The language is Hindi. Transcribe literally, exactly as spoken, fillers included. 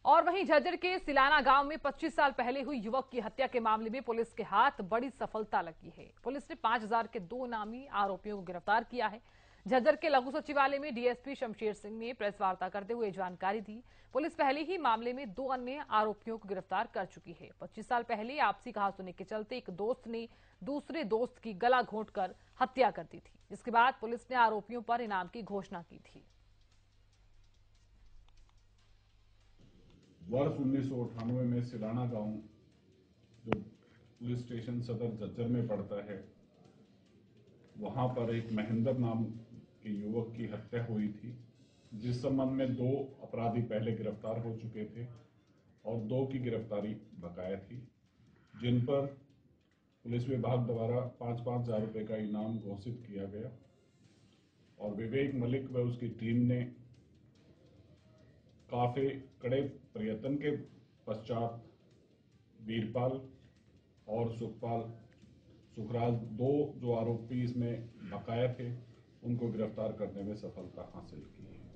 और वहीं झज्जर के सिलाना गांव में पच्चीस साल पहले हुई युवक की हत्या के मामले में पुलिस के हाथ बड़ी सफलता लगी है। पुलिस ने पांच हजार के दो नामी आरोपियों को गिरफ्तार किया है। झज्जर के लघु सचिवालय में डीएसपी शमशेर सिंह ने प्रेस वार्ता करते हुए जानकारी दी। पुलिस पहले ही मामले में दो अन्य आरोपियों को गिरफ्तार कर चुकी है। पच्चीस साल पहले आपसी कहासुनी के चलते एक दोस्त ने दूसरे दोस्त की गला घोंटकर हत्या कर दी थी, जिसके बाद पुलिस ने आरोपियों पर इनाम की घोषणा की थी। वर्ष उन्नीस सौ अठानवे में सिलाना गांव जो पुलिस स्टेशन सदर झज्जर में पड़ता है, वहां पर एक महेंद्र नाम के युवक की हत्या हुई थी, जिस संबंध में दो अपराधी पहले गिरफ्तार हो चुके थे और दो की गिरफ्तारी बकाया थी, जिन पर पुलिस विभाग द्वारा पांच पांच हजार रुपए का इनाम घोषित किया गया और विवेक मलिक व उसकी टीम ने काफी कड़े प्रयत्न के पश्चात वीरपाल और सुखपाल सुखराज दो जो आरोपी इसमें बकाया थे, उनको गिरफ्तार करने में सफलता हासिल की है।